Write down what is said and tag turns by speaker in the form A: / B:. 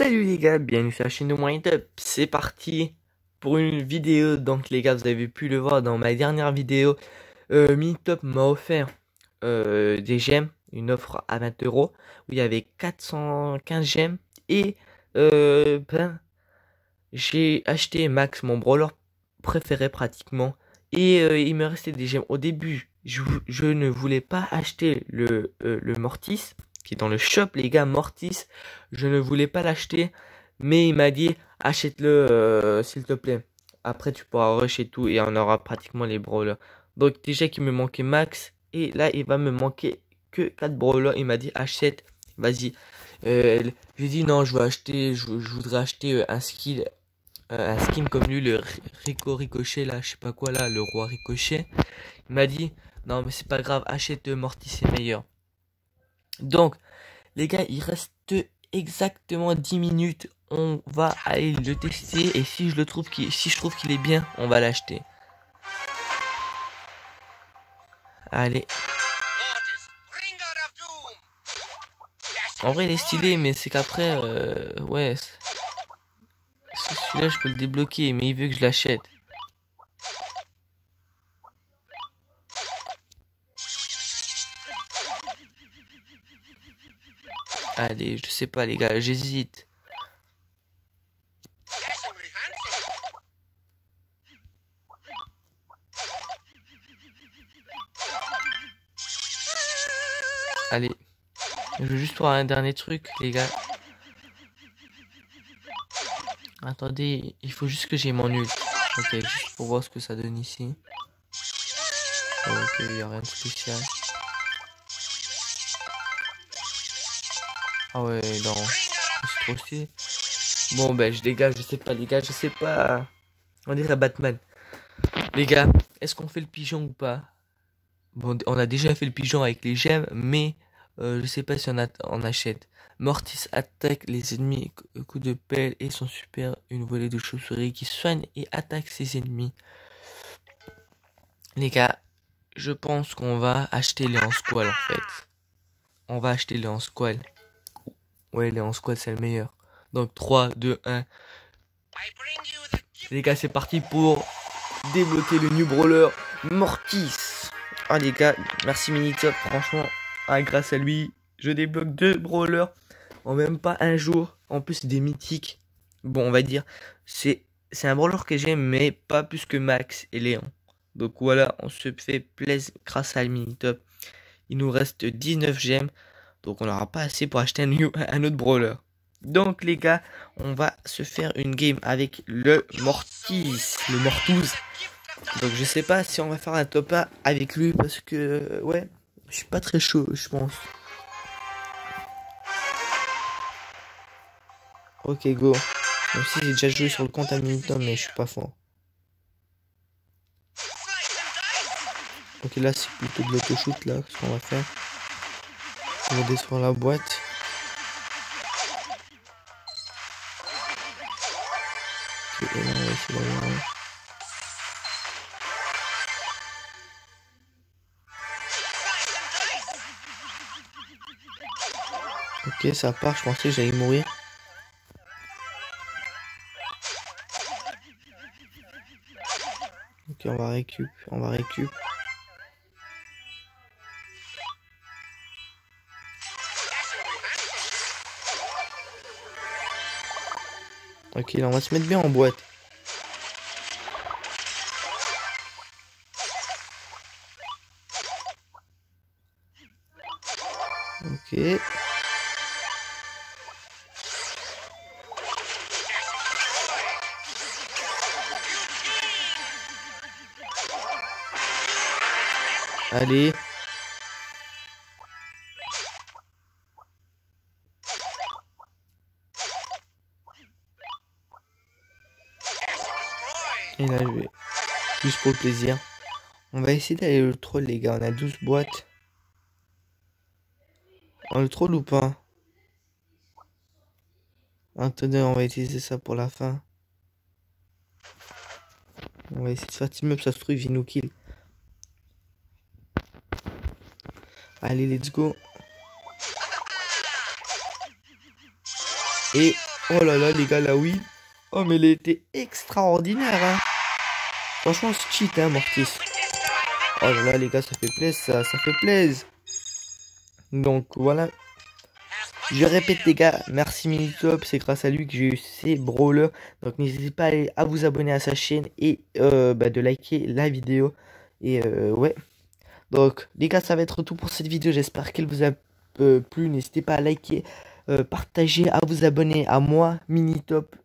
A: Salut les gars, bienvenue sur la chaîne de Windup. C'est parti pour une vidéo. Donc les gars, vous avez pu le voir dans ma dernière vidéo. Minitop m'a offert des gemmes, une offre à 20 € où il y avait 415 gemmes. Et j'ai acheté Max, mon brawler préféré pratiquement. Et il me restait des gemmes. Au début, je ne voulais pas acheter le Mortis, qui est dans le shop, les gars. Mortis, je ne voulais pas l'acheter, mais il m'a dit achète-le s'il te plaît. Après, tu pourras rush et tout, et on aura pratiquement les brawlers. Donc, déjà qu'il me manquait Max, et là, il va me manquer que 4 brawlers. Il m'a dit achète, vas-y. J'ai dit non, je voudrais acheter un skin comme lui, le Ricochet là, je sais pas quoi là, le roi Ricochet. Il m'a dit non mais c'est pas grave, achète Mortis, c'est meilleur. Donc les gars, il reste exactement 10 minutes. On va aller le tester et si je trouve qu'il est bien, on va l'acheter. Allez. En vrai il est stylé, mais c'est qu'après ouais, celui-là je peux le débloquer, mais il veut que je l'achète. Allez, je sais pas les gars, j'hésite. Allez, je veux juste voir un dernier truc les gars. Attendez, il faut juste que j'ai mon ult. Ok, juste pour voir ce que ça donne ici. Ok, il n'y a rien de spécial. Ah ouais, non. C'est trop stylé. Bon, ben, je dégage, je sais pas, les gars, je sais pas. On dirait Batman. Les gars, est-ce qu'on fait le pigeon ou pas? Bon, on a déjà fait le pigeon avec les gemmes, mais je sais pas si on achète. Mortis attaque les ennemis coup de pelle et son super, une volée de chauve-souris qui soigne et attaque ses ennemis. Les gars, je pense qu'on va acheter les en squal en fait. On va acheter les en squal. Ouais, les en squal c'est le meilleur. Donc 3, 2, 1. Les gars, c'est parti pour débloquer le new brawler Mortis. Ah les gars, merci Minitop, franchement. Ah, grâce à lui, je débloque 2 brawlers en même pas un jour. En plus, c'est des mythiques. Bon, on va dire, c'est un brawler que j'aime, mais pas plus que Max et Léon. Donc voilà, on se fait plaisir grâce à Minitop. Il nous reste 19 gemmes. Donc on n'aura pas assez pour acheter un autre brawler. Donc les gars, on va se faire une game avec le Mortis. Le Mortouz. Donc je sais pas si on va faire un top 1 avec lui. Parce que ouais, je suis pas très chaud je pense. Ok go. Même si j'ai déjà joué sur le compte à Minitop, mais je suis pas fort. Ok, là c'est plutôt de l'autoshoot là, ce qu'on va faire. On va détruire la boîte. Ok, et là on va essayer d'aller. Ok, ça part, je pensais que j'allais mourir. Ok, on va récup. Ok, là on va se mettre bien en boîte. Ok. Allez. Et là, je vais juste pour le plaisir. On va essayer d'aller le troll, les gars. On a 12 boîtes. On le troll ou pas? Attendez, on va utiliser ça pour la fin. On va essayer de faire team up, ça se trouve, il nous kill. Allez, let's go. Et Oh là là, les gars, la win. Oh, mais elle était extraordinaire, hein. Franchement, c'est cheat, hein, Mortis. Oh là là, les gars, ça fait plaisir, ça fait plaisir. Donc, voilà. Je répète, les gars, merci Minitop. C'est grâce à lui que j'ai eu ces brawlers. Donc, n'hésitez pas à vous abonner à sa chaîne et de liker la vidéo. Et ouais. Donc, les gars, ça va être tout pour cette vidéo. J'espère qu'elle vous a plu. N'hésitez pas à liker, partager, à vous abonner à moi, Minitop.